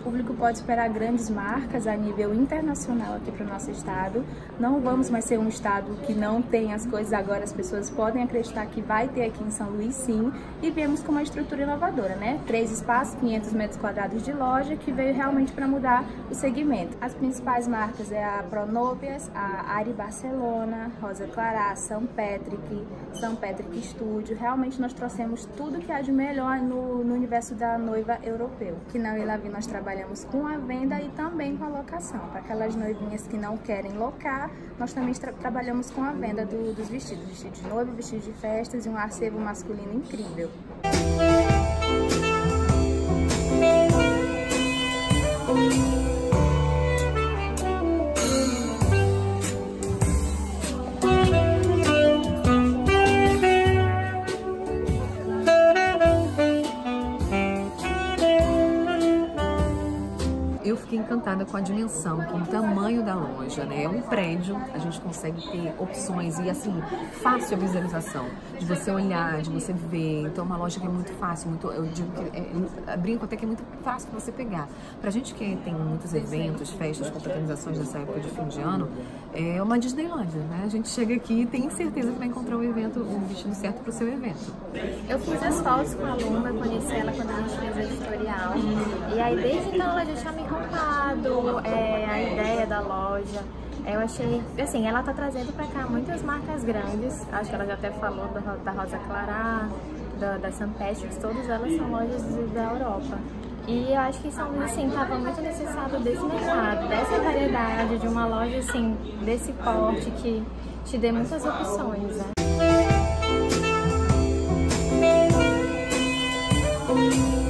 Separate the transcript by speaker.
Speaker 1: público pode esperar grandes marcas a nível internacional aqui para o nosso estado. Não vamos mais ser um estado que não tem as coisas agora, as pessoas podem acreditar que vai ter aqui em São Luís sim, e viemos com uma estrutura inovadora, né? 3 espaços, 500 metros quadrados de loja, que veio realmente para mudar o segmento. As principais marcas é a Pronovias, a Ari Barcelona, Rosa Clará, São Patrick Studio. Realmente nós trouxemos tudo que há de melhor no universo da noiva europeu. Aqui na Elavi nós trabalhamos com a venda e também com a locação. Para aquelas noivinhas que não querem locar, nós também trabalhamos com a venda dos vestidos. Vestido de noiva, vestido de festas e um acervo masculino incrível.
Speaker 2: Eu fiquei encantada com a dimensão, com o tamanho da loja, né? É um prédio, a gente consegue ter opções e, assim, fácil a visualização, de você olhar, de você ver. Então, é uma loja que é muito fácil, eu digo que, brinco até que é muito fácil para você pegar. Pra gente que tem muitos eventos, festas, confraternizações nessa época de fim de ano, é uma Disneylândia, né? A gente chega aqui e tem certeza que vai encontrar o vestido certo pro seu evento.
Speaker 3: Eu fiz as fotos com a Luma, eu conheci ela quando a gente fez a editorial. E aí, desde então, ela já tinha me contado a ideia da loja. Eu achei, assim, ela tá trazendo pra cá muitas marcas grandes. Acho que ela já até falou da Rosa Clará, da São Patrick, todas elas são lojas da Europa. E eu acho que São Luís, assim, tava muito necessário desse mercado, dessa variedade, de uma loja, assim, desse porte que te dê muitas opções, né?